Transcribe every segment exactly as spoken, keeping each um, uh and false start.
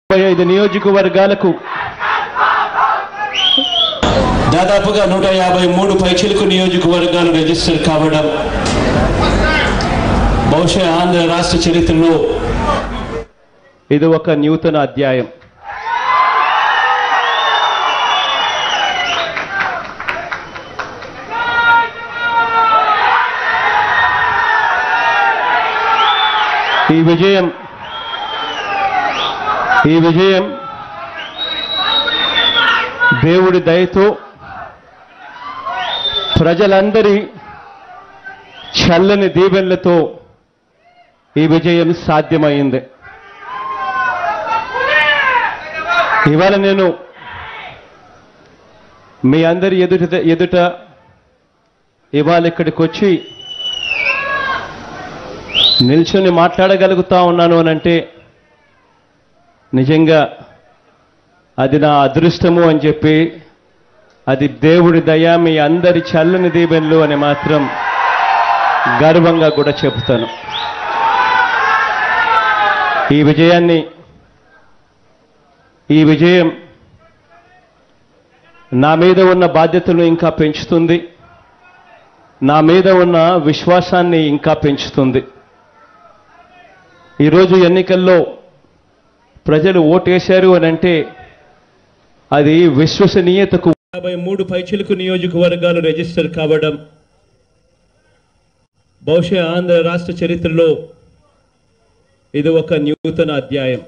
ఐదు నియోజకవర్గాలకు దాదాపుగా నూట యాభై మూడు పైచిలకు నియోజకవర్గాలు రిజిస్టర్ కావడం బహుశా ఆంధ్ర రాష్ట్ర చరిత్రలో ఇది ఒక నూతన అధ్యాయం. ఈ విజయం ఈ విజయం దేవుడి దయతో ప్రజలందరి చల్లని దీవెనలతో ఈ విజయం సాధ్యమైంది. ఇవాళ నేను మీ అందరి ఎదుట ఎదుట ఇవాళ ఇక్కడికి వచ్చి నిల్చొని మాట్లాడగలుగుతా ఉన్నాను అనంటే నిజంగా అది నా అదృష్టము అని చెప్పి, అది దేవుడి దయ, మీ అందరి చల్లని దీవెనలు అని మాత్రం గర్వంగా కూడా చెబుతాను. ఈ విజయాన్ని ఈ విజయం నా మీద ఉన్న బాధ్యతను ఇంకా పెంచుతుంది, నా మీద ఉన్న విశ్వాసాన్ని ఇంకా పెంచుతుంది. ఈరోజు ఎన్నికల్లో ప్రజలు ఓటేశారు అని అంటే అది విశ్వసనీయతకు. యాభై మూడు పైచిలకు నియోజకవర్గాలు రిజిస్టర్ కావడం బహుశా ఆంధ్ర రాష్ట్ర చరిత్రలో ఇది ఒక నూతన అధ్యాయం.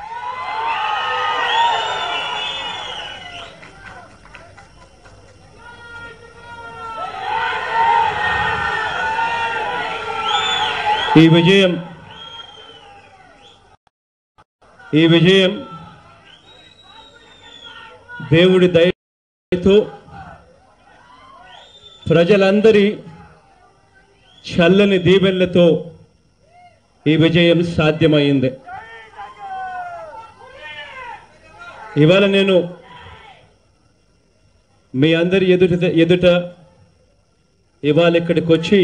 ఈ విజయం ఈ విజయం దేవుడి దయతో ప్రజలందరి చల్లని దీవెనలతో ఈ విజయం సాధ్యమైంది. ఇవాళ నేను మీ అందరి ఎదుట ఎదుట ఇవాళ ఇక్కడికి వచ్చి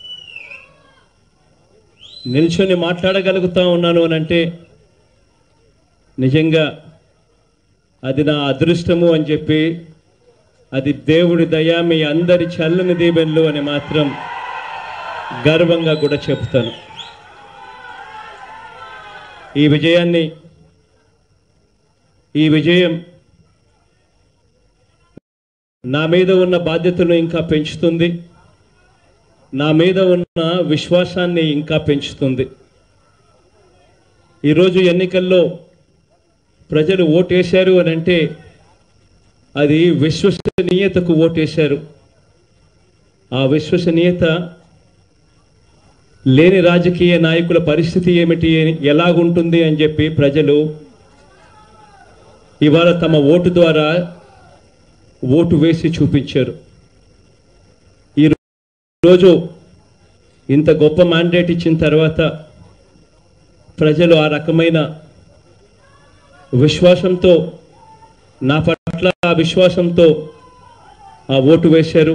నిల్చొని మాట్లాడగలుగుతా ఉన్నాను అనంటే నిజంగా అది నా అదృష్టము అని చెప్పి, అది దేవుడి దయ, మీ అందరి చల్లని దీవెనలు అని మాత్రం గర్వంగా కూడా చెబుతాను. ఈ విజయాన్ని ఈ విజయం నా మీద ఉన్న బాధ్యతను ఇంకా పెంచుతుంది, నా మీద ఉన్న విశ్వాసాన్ని ఇంకా పెంచుతుంది. ఈరోజు ఎన్నికల్లో ప్రజలు ఓటేశారు అని అంటే అది విశ్వసనీయతకు ఓటేశారు. ఆ విశ్వసనీయత లేని రాజకీయ నాయకుల పరిస్థితి ఏమిటి, ఎలాగుంటుంది అని చెప్పి ప్రజలు ఇవాళ తమ ఓటు ద్వారా ఓటు వేసి చూపించారు. ఈరోజు ఇంత గొప్ప మ్యాండేట్ ఇచ్చిన తర్వాత ప్రజలు ఆ రకమైన విశ్వాసంతో, నా పట్ల ఆ విశ్వాసంతో ఆ ఓటు వేశారు.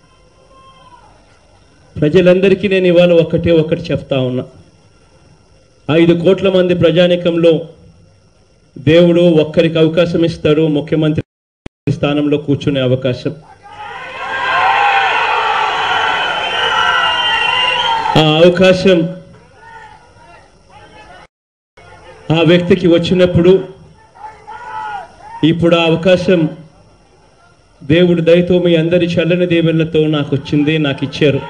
ప్రజలందరికీ నేను ఇవాళ ఒకటే ఒకటి చెప్తా ఉన్నా, ఐదు కోట్ల మంది ప్రజానీకంలో దేవుడు ఒక్కరికి అవకాశం ఇస్తారు, ముఖ్యమంత్రి స్థానంలో కూర్చునే అవకాశం. ఆ అవకాశం ఆ వ్యక్తికి వచ్చినప్పుడు ఇప్పుడు ఆ అవకాశం దేవుడి దయతో, మీ అందరి చల్లని దీవెనలతో నాకు వచ్చింది, నాకు ఇచ్చారు.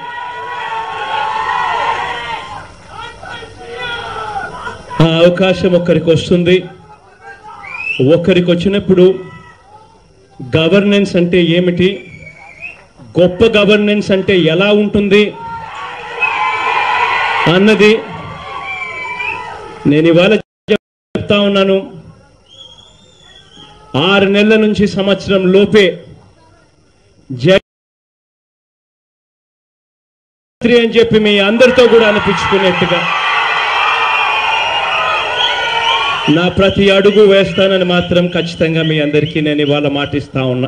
ఆ అవకాశం ఒక్కరికి వస్తుంది. ఒక్కరికి వచ్చినప్పుడు గవర్నెన్స్ అంటే ఏమిటి, గొప్ప గవర్నెన్స్ అంటే ఎలా ఉంటుంది అన్నది నేను ఇవాళ చెప్తా ఉన్నాను. ఆరు నెలల నుంచి సంవత్సరం లోపే జగత్రి అని చెప్పి మీ అందరితో కూడా అనిపించుకునేట్టుగా నా ప్రతి అడుగు వేస్తానని మాత్రం ఖచ్చితంగా మీ అందరికీ నేను ఇవాళ మాటిస్తా ఉన్నా.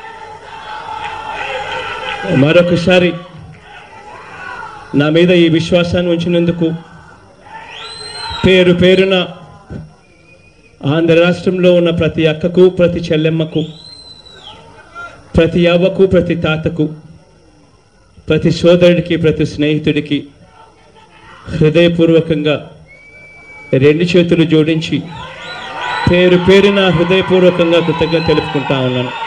మరొకసారి నా మీద ఈ విశ్వాసాన్ని ఉంచినందుకు పేరు పేరున ఆంధ్ర రాష్ట్రంలో ఉన్న ప్రతి అక్కకు, ప్రతి చెల్లెమ్మకు, ప్రతి అవ్వకు, ప్రతి తాతకు, ప్రతి సోదరుడికి, ప్రతి స్నేహితుడికి హృదయపూర్వకంగా రెండు చేతులు జోడించి పేరు పేరున హృదయపూర్వకంగా కృతజ్ఞత తెలుపుకుంటా ఉన్నాను.